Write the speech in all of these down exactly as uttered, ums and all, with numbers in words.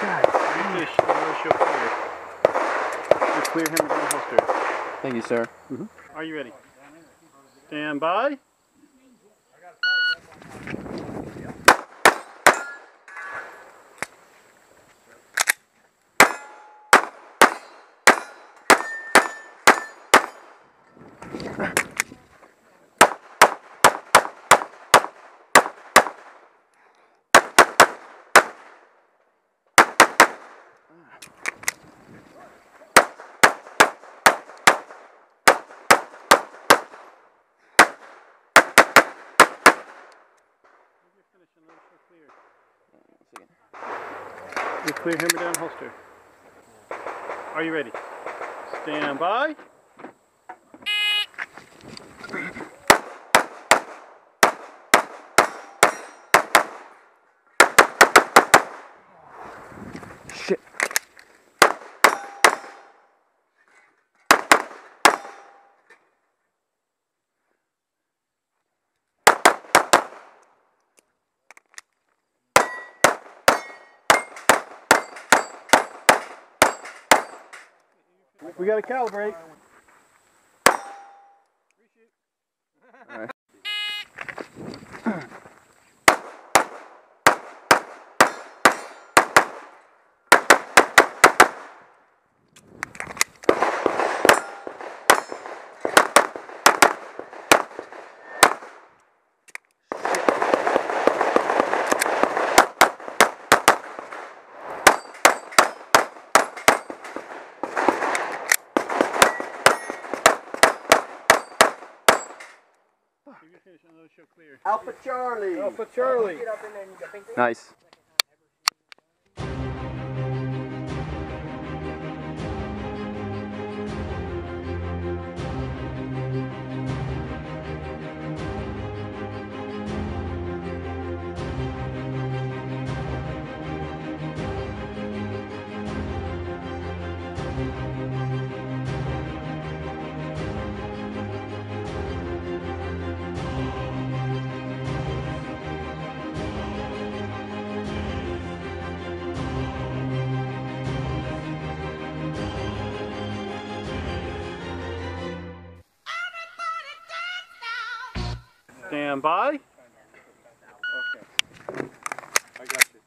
Refish, no show clear. Just clear hammer down holster. Thank you, sir. Mm-hmm. Are you ready? Stand by. You clear hammer down holster. Are you ready? Stand by. Shit. We gotta calibrate. All right. Alpha Charlie. Alpha Charlie. Nice. Stand by. Okay. I got you.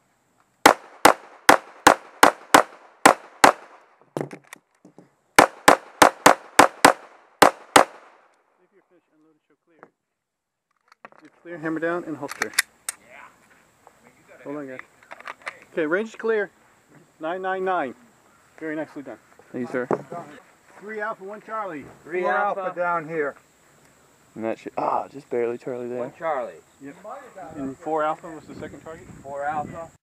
Leave your fish unloaded, show clear. You clear, hammer down, and holster. Hold on, guys. Okay, range is clear. nine nine nine. Very nicely done. Thank you, sir. Three Alpha, one Charlie. Three Alpha down here. And that shit. Ah, just barely Charlie there. One Charlie. Yep. And four Alpha was the second target? Four Alpha.